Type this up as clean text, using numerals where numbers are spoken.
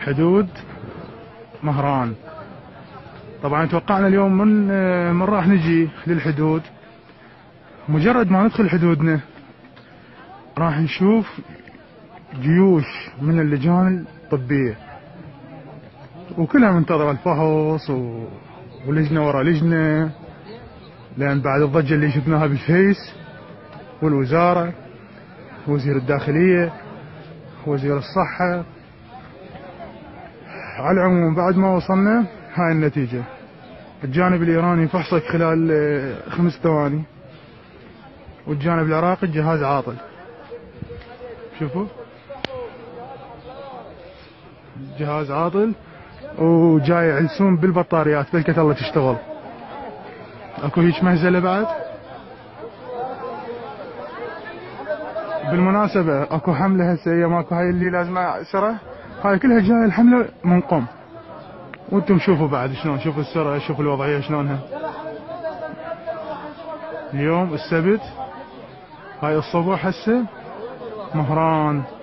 حدود مهران. طبعا توقعنا اليوم من راح نجي للحدود. مجرد ما ندخل حدودنا راح نشوف جيوش من اللجان الطبية، وكلها منتظرة الفحص ولجنة ورا لجنة، لأن بعد الضجة اللي شفناها بالفيس والوزارة، وزير الداخلية، وزير الصحة. على العموم بعد ما وصلنا هاي النتيجة. الجانب الإيراني فحصك خلال 5 ثواني، والجانب العراقي الجهاز عاطل. شوفوا الجهاز عاطل، وجاي يعلسون بالبطاريات، بلكة الله تشتغل. اكو هيج مهزلة بعد. بالمناسبة اكو حملة هسه، هي ماكو هاي اللي لازم اسرة، هاي كلها جاية الحملة من قم. وانتم شوفوا بعد شلون، شوفوا السرعة، شوفوا الوضعية شلونها. اليوم السبت، هاي الصبح هسه مهران